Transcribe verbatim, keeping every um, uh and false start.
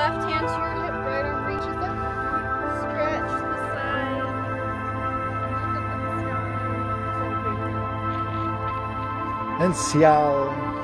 left hand to your hip, right arm reaches up. Stretch to the side. Look up at the sky. And ciao.